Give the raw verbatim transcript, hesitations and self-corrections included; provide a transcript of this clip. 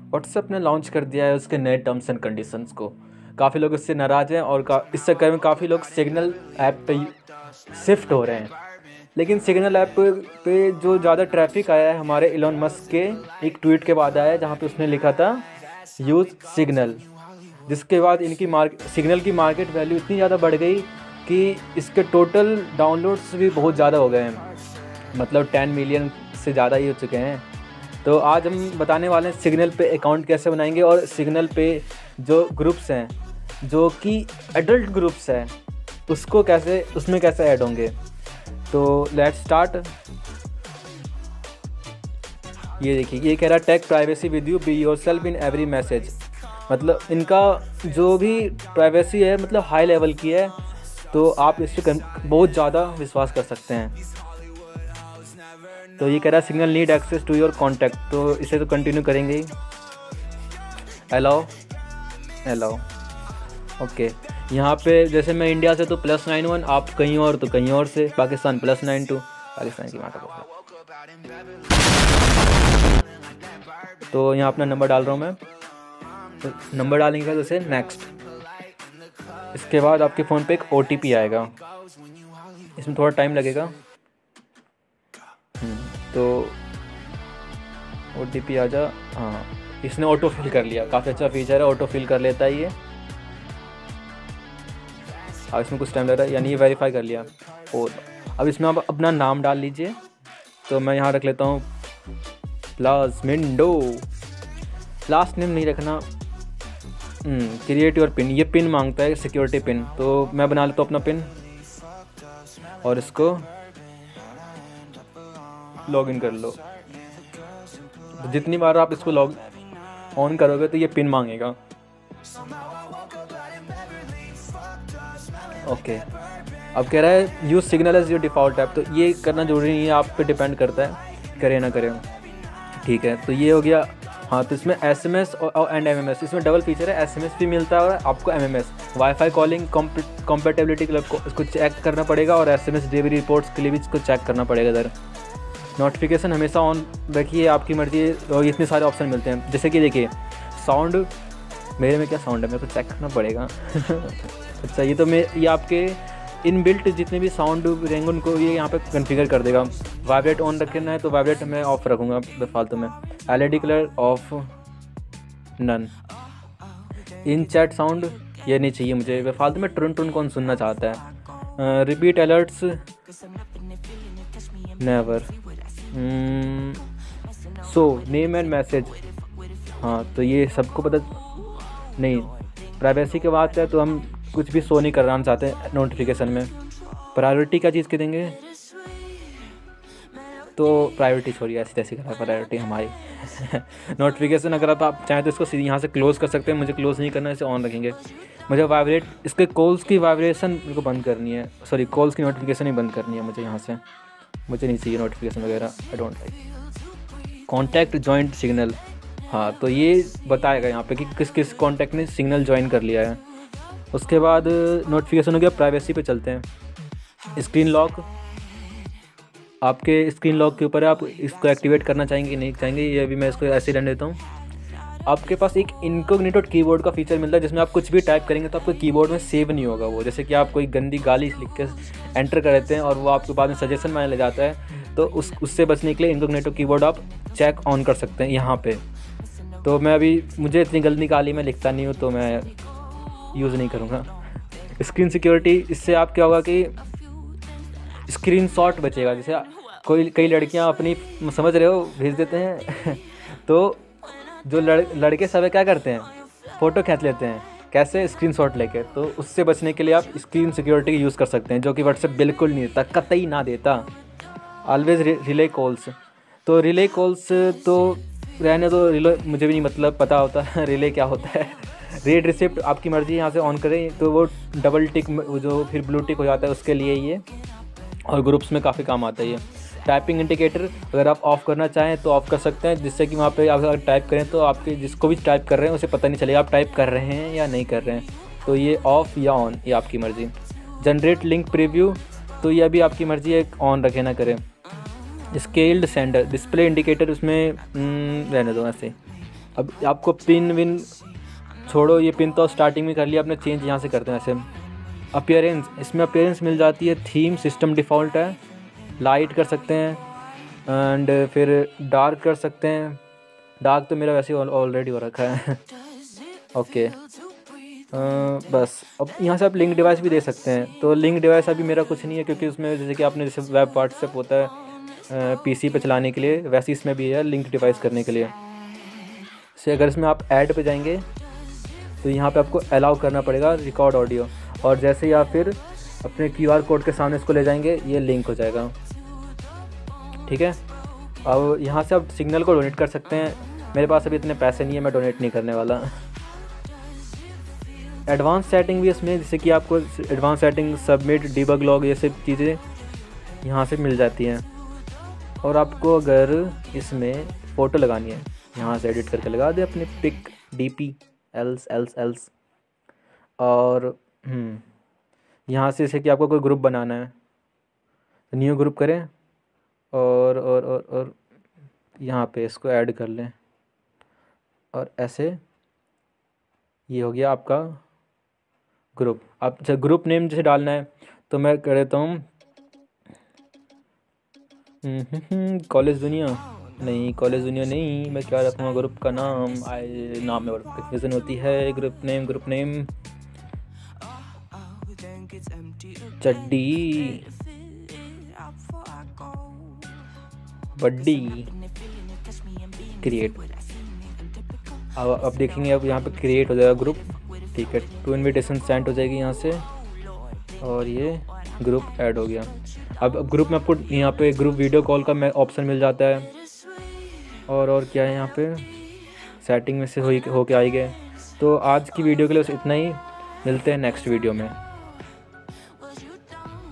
WhatsApp ने launch कर दिया है उसके नए टर्म्स एंड कंडीशंस को। काफ़ी लोग इससे नाराज़ हैं और का इस चक्कर में काफ़ी लोग सिग्नल ऐप पे शिफ्ट हो रहे हैं। लेकिन सिग्नल ऐप पे जो ज़्यादा ट्रैफिक आया है हमारे इलॉन मस्क के एक ट्वीट के बाद आया है, जहाँ पे उसने लिखा था यूज़ सिग्नल, जिसके बाद इनकी मार्केट सिग्नल की मार्केट वैल्यू इतनी ज़्यादा बढ़ गई कि इसके टोटल डाउनलोड्स भी बहुत ज़्यादा हो गए हैं, मतलब टेन मिलियन से ज़्यादा ही हो चुके हैं। तो आज हम बताने वाले हैं सिग्नल पे अकाउंट कैसे बनाएंगे और सिग्नल पे जो ग्रुप्स हैं जो कि एडल्ट ग्रुप्स हैं उसको कैसे उसमें कैसे ऐड होंगे। तो लेट्स स्टार्ट। ये देखिए, ये कह रहा है take privacy with you, be yourself in every message. मतलब इनका जो भी प्राइवेसी है मतलब हाई लेवल की है, तो आप इस पर बहुत ज़्यादा विश्वास कर सकते हैं। तो ये कह रहा है Signal need access to your contact, तो इसे तो कंटिन्यू करेंगे ही। Allow allow okay. यहाँ पे जैसे मैं इंडिया से तो प्लस नाइन वन, आप कहीं और तो कहीं और से, Pakistan plus nine two, Pakistan की माता को। तो यहाँ अपना नंबर डाल रहा हूँ मैं। तो नंबर डालने के बाद जैसे नेक्स्ट, इसके बाद आपके फ़ोन पे एक ओ टी पी आएगा, इसमें थोड़ा टाइम लगेगा। तो ओ टी पी आ जा। हाँ, इसने ऑटो फिल कर लिया, काफ़ी अच्छा फीचर है, ऑटो फिल कर लेता है ये। अब इसमें कुछ टाइम लग रहा है, यानी ये वेरीफाई कर लिया। और अब इसमें आप अपना नाम डाल लीजिए। तो मैं यहाँ रख लेता हूँ प्लास्मिंडो। लास्ट नेम नहीं रखना। क्रिएट योर पिन, ये पिन मांगता है सिक्योरिटी पिन, तो मैं बना लेता हूँ अपना पिन और इसको लॉगिन कर लो। तो जितनी बार आप इसको लॉग ऑन करोगे तो ये पिन मांगेगा। ओके, अब कह रहा है use Signal as your default app, तो ये करना जरूरी नहीं है, आप पे डिपेंड करता है करें ना करें। ठीक है, तो ये हो गया। हाँ, तो इसमें एस एम एस और एंड एम एम एस, इसमें डबल फीचर है, एस एम एस भी मिलता है और आपको M M S wifi calling compatibility के लिए इसको चेक करना पड़ेगा और S M S delivery reports के लिए भी इसको चेक करना पड़ेगा। इधर नोटिफिकेशन हमेशा ऑन रखिए, आपकी मर्जी है। और इतने सारे ऑप्शन मिलते हैं, जैसे कि देखिए साउंड, मेरे में क्या साउंड है मेरे को चेक करना पड़ेगा। अच्छा, ये तो मैं ये आपके इनबिल्ट जितने भी साउंड रहेंगे उनको ये यहाँ पे कॉन्फ़िगर कर देगा। वाइब्रेट ऑन रखना है तो वाइब्रेट मैं ऑफ रखूँगा बेफालतू में। L E D colour off, none. In chat sound ये नहीं चाहिए मुझे, बेफालतू में टुन टुन कौन सुनना चाहता है। Repeat alerts never. Show name and message, हाँ तो ये सबको पता नहीं। प्राइवेसी की बात है तो हम कुछ भी शो नहीं करना चाहते हैं नोटिफिकेशन में। प्रायोरिटी क्या चीज़ की देंगे, तो प्रायोरिटी छोड़िए, ऐसी तैसी करा प्रायोरिटी हमारी। नोटिफिकेशन अगर आप, आप चाहें तो इसको यहाँ से क्लोज़ कर सकते हैं, मुझे क्लोज़ नहीं करना है, इसे ऑन रखेंगे। मुझे वाइब्रेट, इसके कॉल्स की वाइब्रेशन मेरे को बंद करनी है, सॉरी कॉल्स की नोटिफिकेशन ही बंद करनी है मुझे यहाँ से, मुझे नहीं चाहिए नोटिफिकेशन वगैरह, I don't like. Contact joined Signal, हाँ तो ये बताएगा यहाँ पे कि किस किस कॉन्टैक्ट ने सिग्नल ज्वाइन कर लिया है। उसके बाद नोटिफिकेशन हो गया, प्राइवेसी पे चलते हैं। स्क्रीन लॉक, आपके स्क्रीन लॉक के ऊपर है, आप इसको एक्टिवेट करना चाहेंगे कि नहीं चाहेंगे, ये भी मैं इसको ऐसे रहने देता हूँ। आपके पास एक इनकॉग्निटो कीबोर्ड का फीचर मिलता है, जिसमें आप कुछ भी टाइप करेंगे तो आपके कीबोर्ड में सेव नहीं होगा वो। जैसे कि आप कोई गंदी गाली लिख के एंटर कर देते हैं और वो आपके बाद में सजेशन में ले जाता है, तो उस उससे बचने के लिए इनकॉग्निटो कीबोर्ड आप चेक ऑन कर सकते हैं यहाँ पे। तो मैं अभी, मुझे इतनी गंदी गाली मैं लिखता नहीं हूँ तो मैं यूज़ नहीं करूँगा। स्क्रीन सिक्योरिटी, इससे आप क्या होगा कि स्क्रीन शॉट बचेगा। जैसे कोई कई लड़कियां अपनी, समझ रहे हो, भेज देते हैं तो जो लड़ लड़के सब क्या करते हैं, फ़ोटो खींच लेते हैं, कैसे, स्क्रीन शॉट लेके। तो उससे बचने के लिए आप स्क्रीन सिक्योरिटी यूज़ कर सकते हैं, जो कि व्हाट्सएप बिल्कुल नहीं देता, कतई ना देता। ऑलवेज रिले कॉल्स, तो रिले कॉल्स तो रहने दो, रिले मुझे भी नहीं मतलब पता होता है रिले क्या होता है। रीड रिसिप्ट आपकी मर्ज़ी, यहाँ से ऑन करें तो वो डबल टिक जो फिर ब्लू टिक हो जाता है उसके लिए ये, और ग्रुप्स में काफ़ी काम आता है ये। टाइपिंग इंडिकेटर अगर आप ऑफ़ करना चाहें तो ऑफ़ कर सकते हैं, जिससे कि वहाँ पे आप अगर टाइप करें तो आपके जिसको भी टाइप कर रहे हैं उसे पता नहीं चलेगा आप टाइप कर रहे हैं या नहीं कर रहे हैं। तो ये ऑफ़ या ऑन, ये आपकी मर्ज़ी। जनरेट लिंक प्रीव्यू, तो ये भी आपकी मर्ज़ी है, ऑन रखें ना करें। स्केल्ड सेंडर, डिस्प्ले इंडिकेटर उसमें रहने दो ऐसे। अब आपको पिन विन छोड़ो, ये पिन तो स्टार्टिंग में कर लिया आपने, चेंज यहाँ से करते हैं ऐसे। अपीयरेंस, इसमें अपीयरेंस मिल जाती है, थीम सिस्टम डिफ़ॉल्ट है, लाइट कर सकते हैं एंड फिर डार्क कर सकते हैं। डार्क तो मेरा वैसे ऑलरेडी हो रखा है ओके। बस अब यहाँ से आप लिंक डिवाइस भी दे सकते हैं। तो लिंक डिवाइस अभी मेरा कुछ नहीं है, क्योंकि उसमें जैसे कि आपने जैसे वेब व्हाट्सएप होता है पीसी पे चलाने के लिए, वैसे इसमें भी है लिंक डिवाइस करने के लिए। से अगर इसमें आप ऐड पे जाएंगे तो यहाँ पे आपको अलाउ करना पड़ेगा रिकॉर्ड ऑडियो, और जैसे ही आप फिर अपने क्यूआर कोड के सामने इसको ले जाएंगे ये लिंक हो जाएगा, ठीक है। अब यहाँ से आप सिग्नल को डोनेट कर सकते हैं। मेरे पास अभी इतने पैसे नहीं है, मैं डोनेट नहीं करने वाला। एडवांस सेटिंग भी इसमें, जैसे कि आपको advance setting, submit, debug log, ये सब चीज़ें यहाँ से मिल जाती हैं। और आपको अगर इसमें फ़ोटो लगानी है, यहाँ से एडिट करके लगा दे अपने pic, DP, else else else. और यहाँ से जैसे कि आपको कोई ग्रुप बनाना है, न्यू ग्रुप करें और और और और यहाँ पे इसको ऐड कर लें, और ऐसे ये हो गया आपका ग्रुप। आप जैसे ग्रुप नेम जैसे डालना है तो मैं कर देता हूँ कॉलेज दुनिया, नहीं कॉलेज दुनिया नहीं, मैं क्या रखूँगा ग्रुप का नाम, आए नाम में बड़ी कन्फ्यूजन होती है। ग्रुप नेम, ग्रुप नेम चड्डी बड्डी क्रिएट। अब अब देखेंगे, अब यहाँ पे क्रिएट हो जाएगा ग्रुप, ठीक है। टू इनविटेशन सेंड हो जाएगी यहाँ से, और ये ग्रुप ऐड हो गया। अब ग्रुप में आपको यहाँ पे ग्रुप वीडियो कॉल का मैं ऑप्शन मिल जाता है, और और क्या है यहाँ पे सेटिंग में से हो हो के आई गए। तो आज की वीडियो के लिए बस इतना ही, मिलते हैं नेक्स्ट वीडियो में।